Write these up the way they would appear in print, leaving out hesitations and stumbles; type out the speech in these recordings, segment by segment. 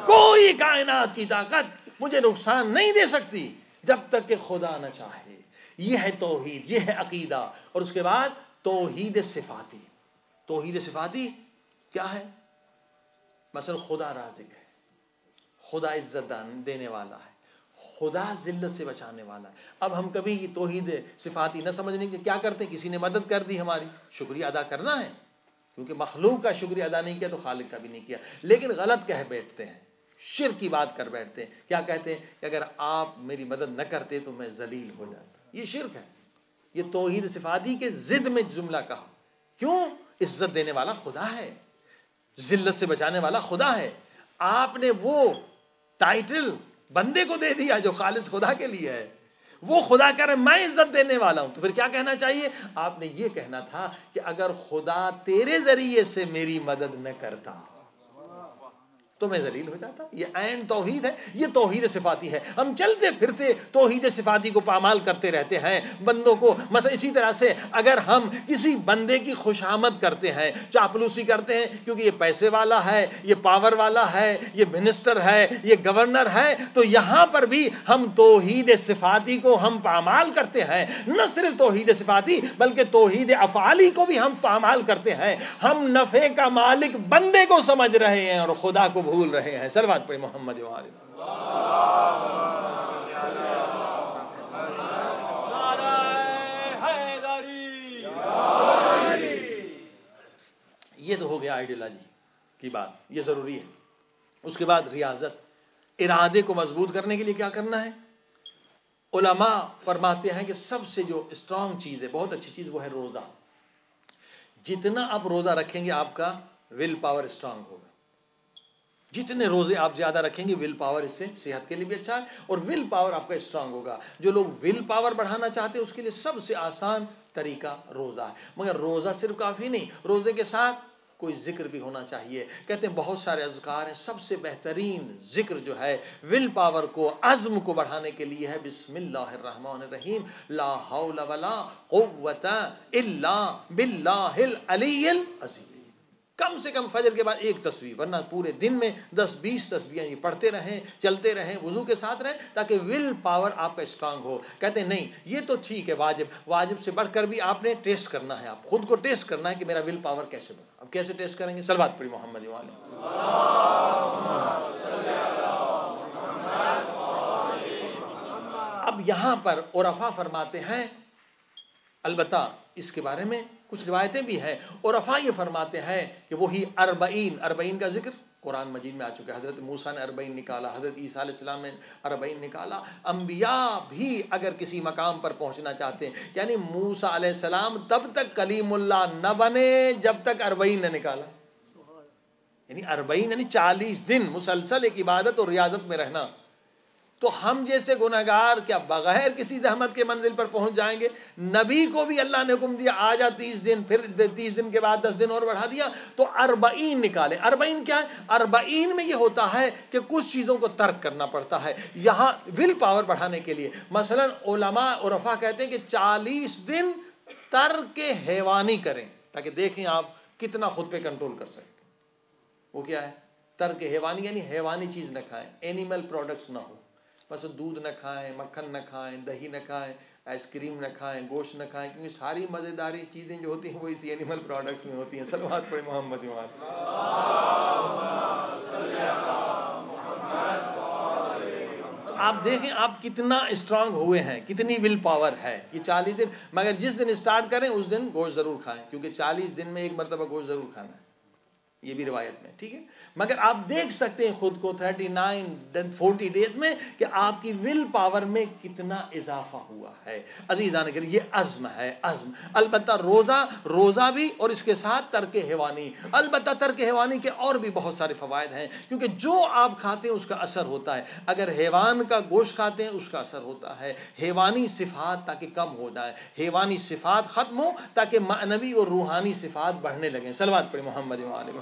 کوئی کائنات کی طاقت مجھے نقصان نہیں دے سکتی جب تک کہ خدا نہ چاہے. یہ ہے توحید، یہ ہے عقیدہ. اور اس کے بعد توحید صفاتی. توحید صفاتی کیا ہے؟ مثلا خدا رازق ہے، خدا عزت دینے والا ہے، خدا ذلت سے بچانے والا ہے. اب ہم کبھی یہ توحید صفاتی نہ سمجھنے کے کیا کرتے ہیں؟ کسی نے مدد کر دی ہماری، شکریہ ادا کرنا ہے، کیونکہ مخلوق کا شکریہ ادا نہیں کیا تو خالق کا بھی نہیں کیا. لیکن غلط کہہ بیٹھتے ہیں، شرک کی بات کر بیٹھتے ہیں. کیا کہتے ہیں کہ اگر آپ میری مدد نہ کرتے تو میں ذلیل ہو جاتا. یہ شرک ہے. یہ توحید صفاتی کے ضد میں جملہ کہا. کیوں؟ عزت دینے والا خدا ہے، ذلت سے بچانے والا خدا ہے. آپ نے وہ ٹائٹل بندے کو دے دیا جو خالص خدا کے لیے ہے. وہ خدا کہہ رہے میں عزت دینے والا ہوں. تو پھر کیا کہنا چاہیے؟ آپ نے یہ کہنا تھا کہ اگر خدا تیرے ذریعے سے میری مدد نہ کرتا تو میں ذلیل ہو جاتا. یہ عین توحید ہے، یہ توحید صفاتی ہے. ہم چلتے پھرتے توحید صفاتی کو پامال کرتے رہتے ہیں بندوں کو. مثلا اسی طرح سے اگر ہم کسی بندے کی خوشامد کرتے ہیں، چاپلوسی کرتے ہیں کیونکہ یہ پیسے والا ہے، یہ پاور والا ہے، یہ منسٹر ہے، یہ گورنر ہے، تو یہاں پر بھی ہم توحید صفاتی کو ہم پامال کرتے ہیں. نہ صرف توحید صفاتی بلکہ توحید افعالی کو بھی ہم پامال کرتے ہیں. ہم نفع کا مالک بندے کو سمجھ رہے ہیں اور خدا کو بھول رہے ہیں. صلوات پڑھیں محمد و آل. یہ تو ہو گیا آئیڈیالوجی کی بات، یہ ضروری ہے. اس کے بعد ریاضت. ارادے کو مضبوط کرنے کے لیے کیا کرنا ہے؟ علماء فرماتے ہیں کہ سب سے جو اسٹرانگ چیز ہے، بہت اچھی چیز، وہ ہے روزہ. جتنا آپ روزہ رکھیں گے آپ کا ول پاور اسٹرانگ ہوگا. جتنے روزے آپ زیادہ رکھیں گے ول پاور، اس سے صحت کے لیے بھی اچھا ہے اور ول پاور آپ کا اسٹرانگ ہوگا. جو لوگ ول پاور بڑھانا چاہتے ہیں اس کے لیے سب سے آسان طریقہ روزہ ہے. مگر روزہ صرف کافی نہیں، روزے کے ساتھ کوئی ذکر بھی ہونا چاہیے. کہتے ہیں بہت سارے اذکار ہیں، سب سے بہترین ذکر جو ہے ول پاور کو، عزم کو بڑھانے کے لیے ہے بسم اللہ الرحمن الرحیم، لا حول ولا قوت الا باللہ العلی العظیم. کم سے کم فجر کے بعد ایک تسبیح، ورنہ پورے دن میں 10-20 تسبیحیں یہ پڑھتے رہیں، چلتے رہیں، وضو کے ساتھ رہیں تاکہ ول پاور آپ کا اسٹرانگ ہو. کہتے ہیں نہیں یہ تو ٹھیک ہے، واجب سے بڑھ کر بھی آپ نے ٹیسٹ کرنا ہے، آپ خود کو ٹیسٹ کرنا ہے کہ میرا ول پاور کیسے بڑھا. اب کیسے ٹیسٹ کریں گے؟ صلوات پڑھی محمد و آل. اب یہاں پر عرفاء فرماتے ہیں، البتہ اس کے بارے میں کچھ روایتیں بھی ہیں. عرفاء یہ فرماتے ہیں کہ وہی 40 کا ذکر قرآن مجید میں آ چکا ہے. حضرت موسیٰ نے 40 نکالا، حضرت عیسیٰ علیہ السلام نے 40 نکالا. انبیاء بھی اگر کسی مقام پر پہنچنا چاہتے ہیں، یعنی موسیٰ علیہ السلام تب تک کلیم اللہ نہ بنے جب تک 40 نہ نکالا. یعنی 40 یعنی 40 دن مسلسل ایک عبادت اور ریاضت میں رہنا. تو ہم جیسے گناہگار کیا بغیر کسی زحمت کے منزل پر پہنچ جائیں گے؟ نبی کو بھی اللہ نے حکم دیا آ جا 30 دن، پھر 30 دن کے بعد 10 دن اور بڑھا دیا تو 40 نکالے. 40 کیا ہے؟ 40 میں یہ ہوتا ہے کہ کچھ چیزوں کو ترک کرنا پڑتا ہے یہاں ول پاور بڑھانے کے لیے. مثلا علماء عرفاء کہتے ہیں کہ 40 دن ترک حیوانی کریں تاکہ دیکھیں آپ کتنا خود پہ کنٹرول کر سکتے. وہ کیا ہے؟ ترک حیوانی، یعنی حیوانی چیز نہ کھائیں، اینیمل پروڈکٹس نہ ہو. بس دودھ نہ کھائیں، مکھن نہ کھائیں، دہی نہ کھائیں، آئس کریم نہ کھائیں، گوشت نہ کھائیں، کیونکہ ساری مزیداری چیزیں جو ہوتی ہیں وہ اسی اینیمل پروڈکٹس میں ہوتی ہیں. صلوات پڑھیں محمد و آل. تو آپ دیکھیں آپ کتنا اسٹرانگ ہوئے ہیں، کتنی ول پاور ہے. یہ 40 دن، مگر جس دن اسٹارٹ کریں اس دن گوشت ضرور کھائیں، کیونکہ 40 دن میں ایک مرتبہ گوشت ضرور کھانا ہے. یہ بھی روایت میں ٹھیک ہے. مگر آپ دیکھ سکتے ہیں خود کو 39-40 ڈیز میں کہ آپ کی ول پاور میں کتنا اضافہ ہوا ہے. عزیزان کریم یہ عزم ہے، عزم. البتہ روزہ بھی اور اس کے ساتھ ترک حیوانی. البتہ ترک حیوانی کے اور بھی بہت سارے فوائد ہیں، کیونکہ جو آپ کھاتے ہیں اس کا اثر ہوتا ہے. اگر حیوان کا گوشت کھاتے ہیں اس کا اثر ہوتا ہے. حیوانی صفات تاکہ کم ہو جائے، حیوانی صفات ختم ہو تاکہ معنوی اور روحانی صفات بڑھنے لگیں. صلوات پڑھیں محمد و آل.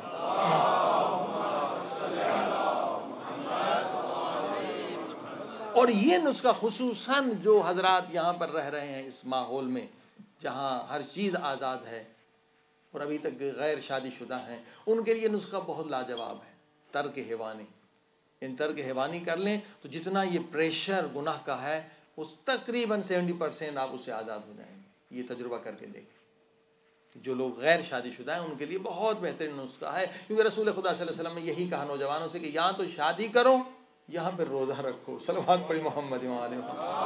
اور یہ نسخہ خصوصاً جو حضرات یہاں پر رہ رہے ہیں اس ماحول میں جہاں ہر چیز آزاد ہے اور ابھی تک غیر شادی شدہ ہیں، ان کے لیے نسخہ بہت لاجواب ہے. ترک حیوانی، ان ترک حیوانی کر لیں تو جتنا یہ پریشر گناہ کا ہے اس تقریباً 70% آپ اس سے آزاد ہو جائیں گے. یہ تجربہ کر کے دیکھیں. جو لوگ غیر شادی شدہ ہیں ان کے لیے بہت بہترین نسخہ ہے، کیونکہ رسول خدا صلی اللہ علیہ وسلم نے یہی کہا نوجوانوں سے کہ یا تو شادی کرو یہاں پہ روزہ رکھو. صلوات پڑھی محمد و آل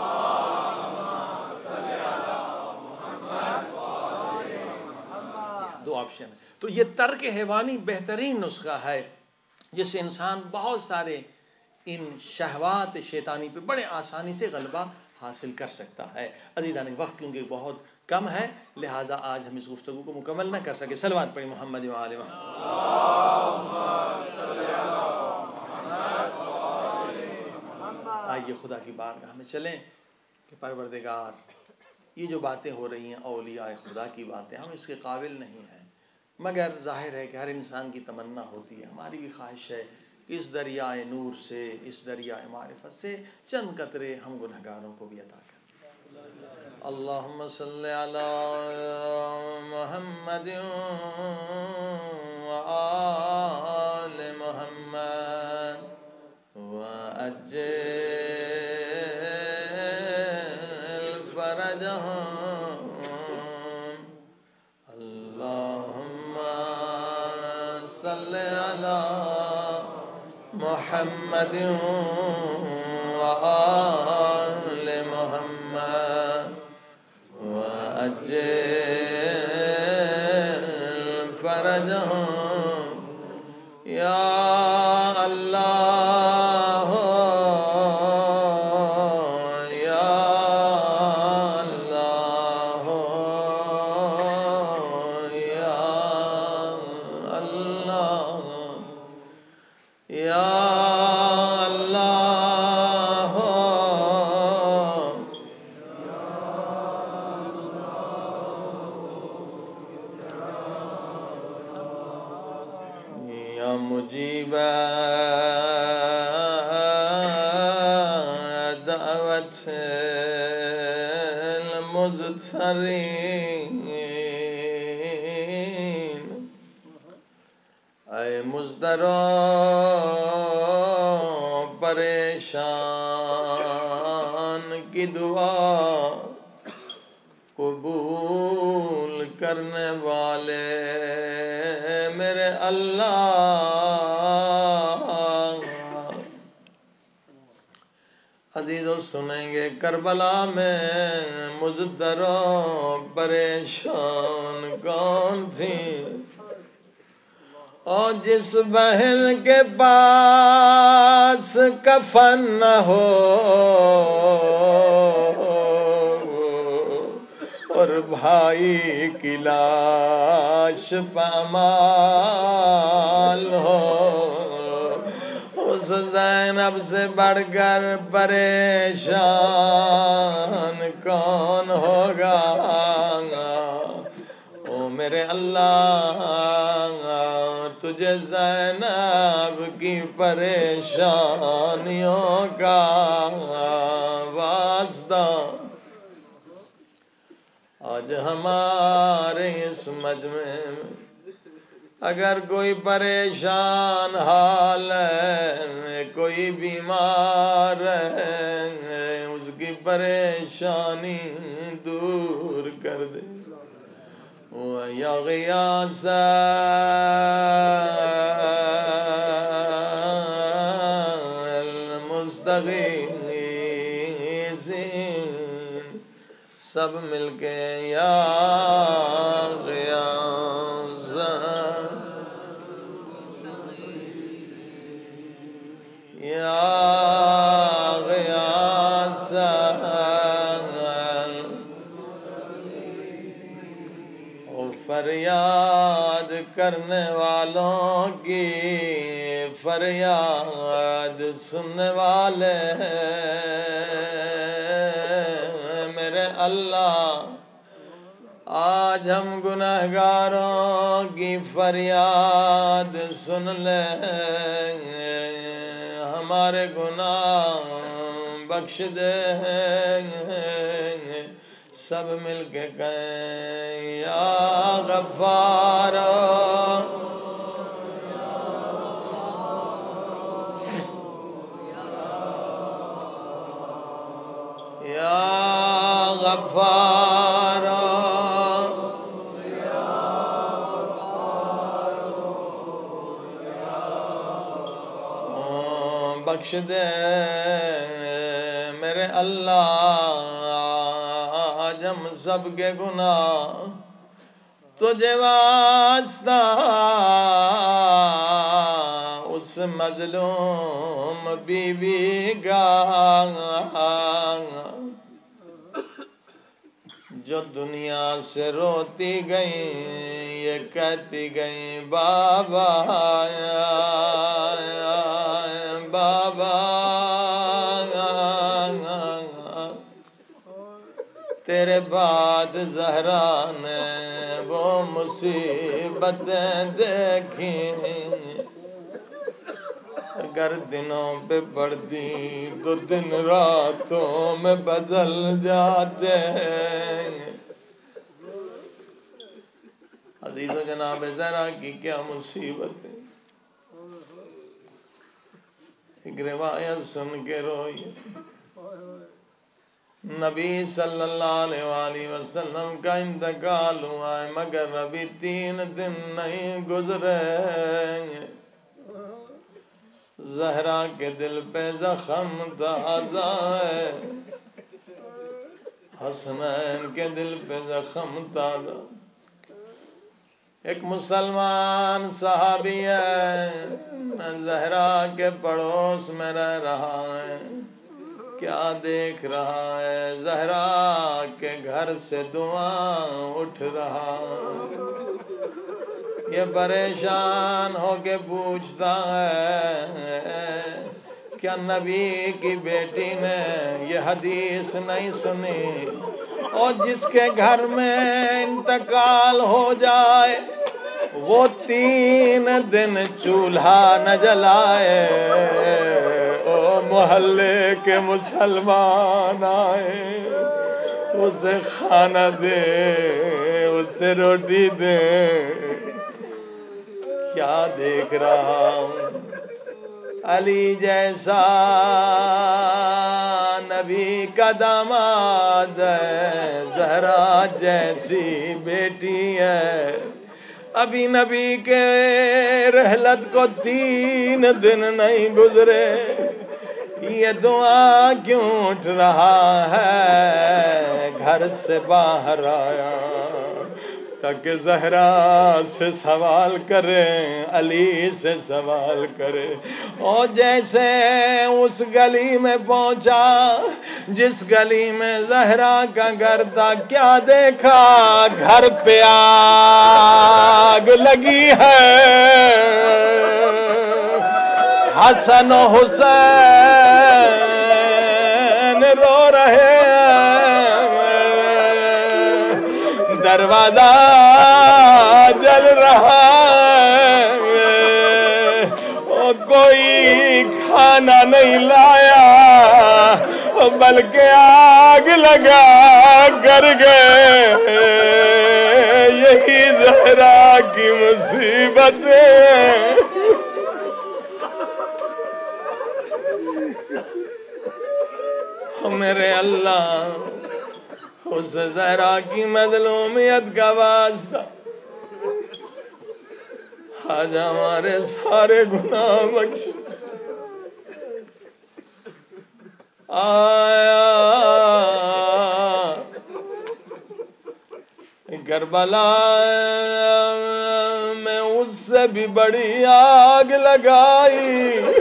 محمد. دو آپشن ہے. تو یہ ترک حیوانی بہترین نسخہ ہے جس سے انسان بہت سارے ان شہوات شیطانی پہ بڑے آسانی سے غلبہ حاصل کر سکتا ہے. عزیزان وقت کیونکہ بہت کم ہے لہٰذا آج ہم اس گفتگو کو مکمل نہ کر سکے. صلوات پڑھی محمد و آل محمد. آئیے خدا کی بارگاہ میں چلیں کہ پروردگار یہ جو باتیں ہو رہی ہیں اولیاء خدا کی باتیں، ہم اس کے قابل نہیں ہیں، مگر ظاہر ہے کہ ہر انسان کی تمنا ہوتی ہے، ہماری بھی خواہش ہے کہ اس دریائے نور سے، اس دریائے معرفت سے چند قطرے ہم گنہگاروں کو بھی عطا کریں. اللہم صلی علی محمد و آل محمد وعجل فرجهم. اللہم صلی علی محمد و آل محمد وعجل فرجهم. یا اللہ یا اللہ یا اللہ یا مجیب دعوت المضطرین، اے مضطر و پریشان کی دعا قبول کرنے والے میرے اللہ. عزیزو سنیں گے کربلا میں مضطر و پریشان کون تھی، اور جس بہن کے پاس کفن نہ ہو اور بھائی کی لاش پامال ہو، اس زینب سے بڑھ کر پریشان کون ہوگا. او میرے اللہ تجھے زینب کی پریشانیوں کا واسطہ. آج ہمارے اس مجمع میں اگر کوئی پریشان حال ہے، کوئی بیمار ہے، اس کی پریشانی دور کر دے. یا غیاث المستغیثین، سب مل کے یا غیاث یا غیاث فریاد کرنے والوں کی فریاد سننے والے میرے اللہ. آج ہم گناہگاروں کی فریاد سن لے، ہمارے گناہ بخش دے. سب مل کے کہیں یا غفار غفار بخش دے میرے اللہ جم سب کے گناہ تجھے واسطہ اس مظلوم بی بی کا جو دنیا سے روتی گئیں یہ کہتی گئیں بابا بابا تیرے بعد زہرا نے وہ مصیبتیں دیکھیں اگر دنوں پہ پڑتی تو دن راتوں میں بدل جاتے ہیں عزیز و جناب زہرا کی کیا مصیبت ہے ایک روایت سن کے روئی نبی صلی اللہ علیہ وآلہ وسلم کا انتقال ہوا ہے مگر ابھی 3 دن نہیں گزرے زہرا کے دل پہ زخم تازہ ہے حسنین کے دل پہ زخم تازہ ایک مسلمان صحابی ہے زہرا کے پڑوس میں رہ رہا ہے کیا دیکھ رہا ہے زہرا کے گھر سے دعا اٹھ رہا یہ پریشان ہو کے پوچھتا ہے کیا نبی کی بیٹی نے یہ حدیث نہیں سنی اور جس کے گھر میں انتقال ہو جائے وہ 3 دن چولہا نہ جلائے او محلے کے مسلمان آئے اسے کھانا دے اسے روٹی دے کیا دیکھ رہا ہوں علی جیسا نبی کا داماد ہے زہرا جیسی بیٹی ہے ابھی نبی کے رحلت کو 3 دن نہیں گزرے یہ دعا کیوں اٹھ رہا ہے گھر سے باہر آیا تاکہ زہرا سے سوال کرے علی سے سوال کرے اور جیسے اس گلی میں پہنچا جس گلی میں زہرا کا گھر تھا کیا دیکھا گھر پہ آگ لگی ہے حسن و حسین رو رہے دروازہ جل رہا ہے اور کوئی کھانا نہیں لایا بلکہ آگ لگا کر گئے یہی زہرا کی مصیبت ہے میرے اللہ اس زہرا کی مظلومیت کا واسطہ آج ہمارے سارے گناہ بخش آیا کربلا میں اس سے بھی بڑی آگ لگائی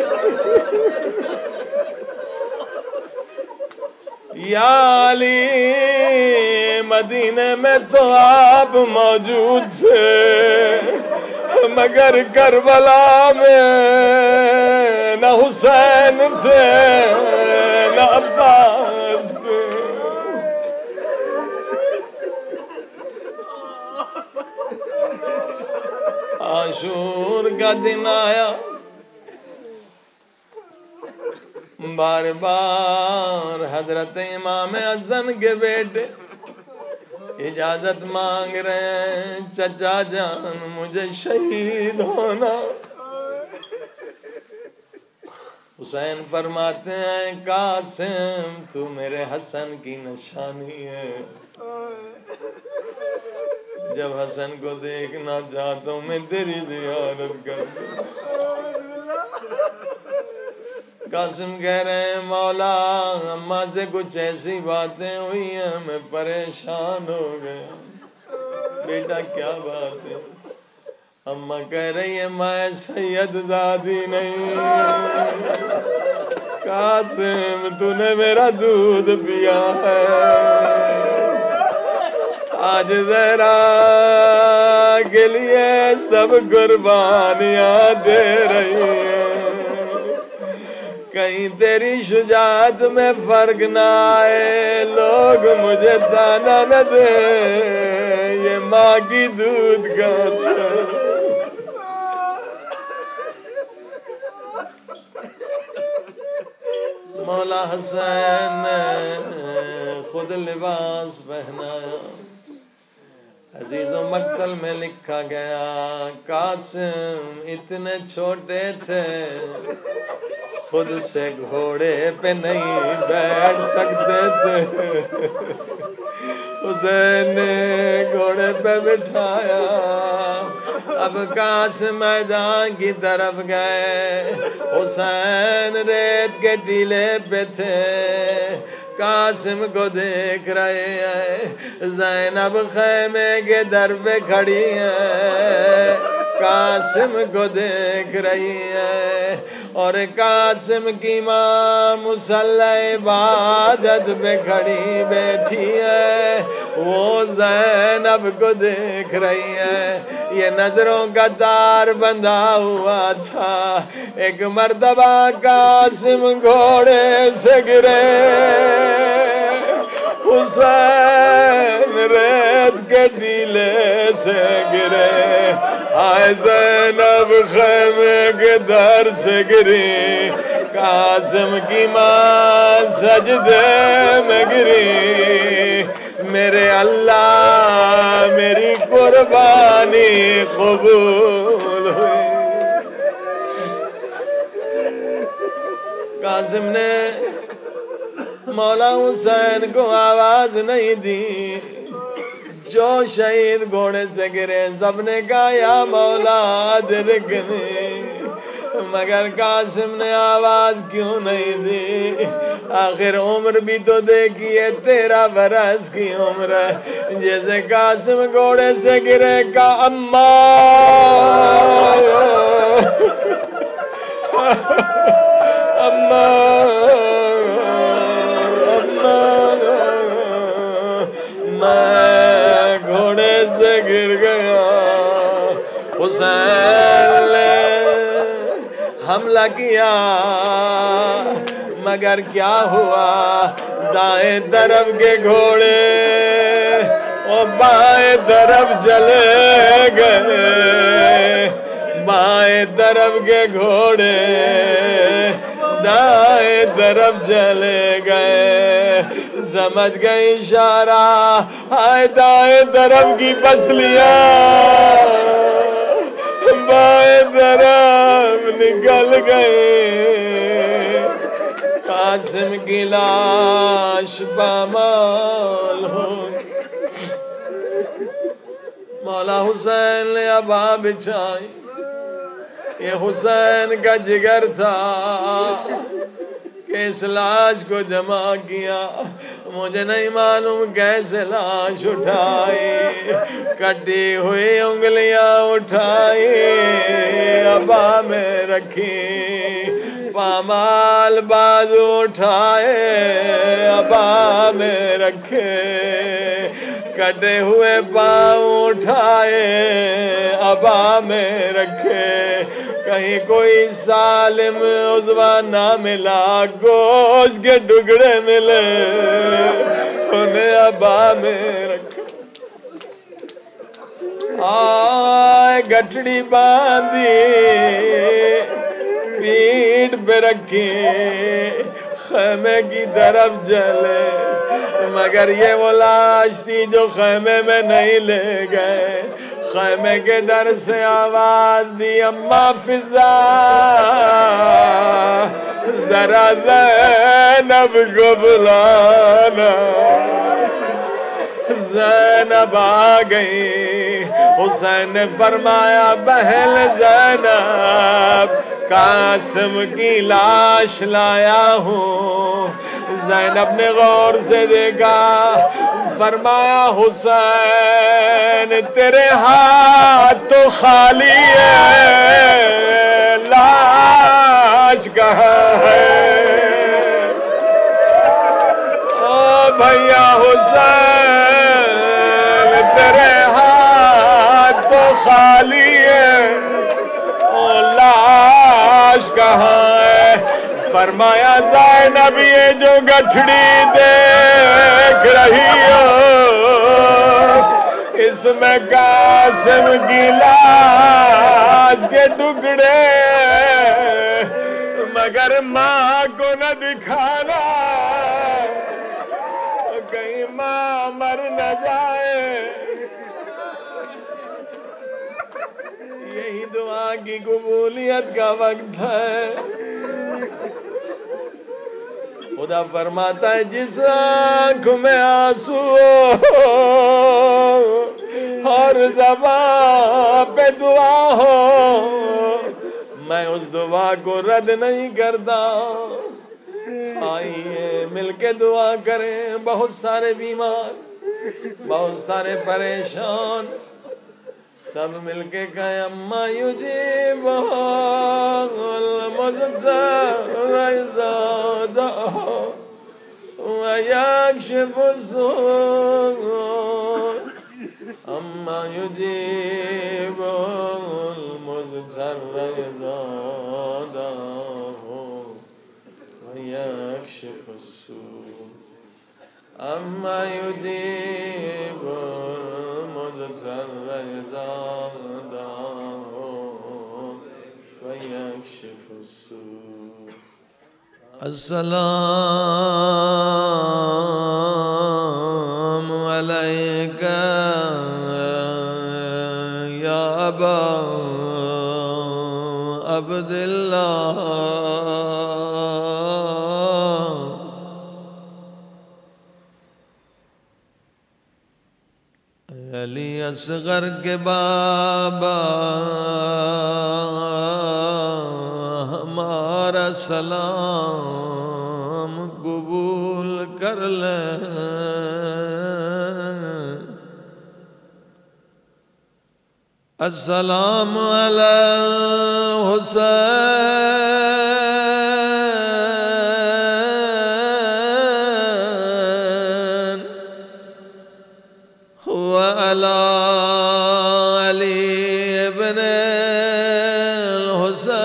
یا علی مدینے میں تو آپ موجود تھے مگر کربلا میں نہ حسین تھے نہ عباس تھے عاشور کا دن آیا بار بار حضرت امام حسن کے بیٹے اجازت مانگ رہے ہیں چچا جان مجھے شہید ہونا حسین فرماتے ہیں قاسم تو میرے حسن کی نشانی ہے، جب حسن کو دیکھنا چاہتا ہوں میں تیری زیارت کرتا ہوں۔ قاسم کہہ رہے ہیں مولا اماں سے کچھ ایسی باتیں ہوئی ہیں میں پریشان ہو گیا۔ بیٹا کیا بات ہے؟ اماں کہہ رہی ہے میں سید زادی نہیں، قاسم تو نے میرا دودھ پیا ہے، آج زہرا کے لیے سب قربانیاں دے رہی ہیں، کہیں تیری شجاعت میں فرق نہ آئے، لوگ مجھے تانا نہ دے، یہ ماں کی دودھ کا اثر۔ مولا حسین نے خود لباس پہنایا، عزیز و مقتل میں لکھا گیا قاسم اتنے چھوٹے تھے خود سے گھوڑے پہ نہیں بیٹھ سکتے تھے، حسین نے گھوڑے پہ بٹھایا، اب قاسم میدان کی طرف گئے، حسین ریت کے ٹیلے پہ تھے، قاسم کو دیکھ رہے ہیں، زینب خیمے کے در پہ کھڑی ہے، قاسم کو دیکھ رہی ہے، اور قاسم کی ماں مصلی عبادت پہ کھڑی بیٹھی ہے، وہ زینب کو دیکھ رہی ہے، یہ نظروں کا تار بندھا ہوا تھا، ایک مرتبہ قاسم گھوڑے سے گرے، حسین ریت کے ٹیلے سے گرے، آئے زینب خیمے کے در سے گری، قاسم کی ماں سجدے میں گری، میرے اللہ میری قربانی قبول ہوئی۔ قاسم نے مولا حسین کو آواز نہیں دی، جو شہید گھوڑے سے گرے سب نے کہا یا مولا ادرکنی، مگر قاسم نے آواز کیوں نہیں دی؟ آخر عمر بھی تو دیکھیے 13 برس کی عمر ہے، جیسے قاسم گھوڑے سے گرے کا اماں میں گھوڑے سے گر گیا، حسین نے حملہ کیا مگر کیا ہوا، دائیں طرف کے گھوڑے اور بائیں طرف چلے گئے، بائیں طرف کے گھوڑے دائیں طرف چلے گئے، سمجھ گئے اشارہ، آئے دائیں طرف کی پسلیاں بائیں طرف نکل گئے، قاسم کی لاش پامال ہو۔ مولا حسین نے ابا بچھائی، یہ حسین کا جگر تھا کہ اس لاش کو جمع کیا، مجھے نہیں معلوم کیسے لاش اٹھائی، کٹی ہوئی انگلیاں اٹھائی ابا میں رکھی، پامال بازو اٹھائے ابا میں رکھے، کٹے ہوئے پاؤں اٹھائے ابا میں رکھے، کہیں کوئی سالم عضو نہ ملا، گوشت کے ٹکڑے ملے انہیں ابا میں رکھا، آئے گٹڑی باندھی پیٹھ پہ رکھی، خیمے کی طرف چلے، مگر یہ وہ لاش تھی جو خیمے میں نہیں لے گئے، خیمے کے در سے آواز دی اماں فضا، ذرا زینب کو بلانا. زینب آ گئی. حسین نے فرمایا بہن زینب قاسم کی لاش لایا ہوں. زینب نے غور سے دیکھا. فرمایا حسین تیرے ہاتھ تو خالی ہے, لاش کہاں ہے؟ او بھیا حسین تیرے ہاتھ تو خالی ہے, او لاش کہاں ہے؟ فرمایا زینب یہ جو گٹھڑی دیکھ رہی ہو اس میں قاسم کی لاش کے ٹکڑے, مگر ماں کو نہ دکھانا کہیں ماں مر نہ جائے. یہی دعا کی قبولیت کا وقت ہے. خدا فرماتا ہے جس آنکھ میں آنسو اور زبان پہ دعا ہو میں اس دعا کو رد نہیں کرتا. آئیے مل کے دعا کریں. بہت سارے بیمار, بہت سارے پریشان, سب مل کے کہیں اما یجیب المضطر اذا دعا ویکشف السوء. اما یجیب المضطر اذا دعا ویکشف السوء. اما یجیب المضطر اذا دعا ویکشف السوء. السلام علیک یا ابا عبداللہ. علی اصغر کے بابا ہمارا سلام قبول کر لیں. السلام علی الحسین وعلی علی ابن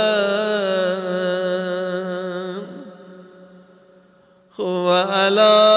الحسین وعلی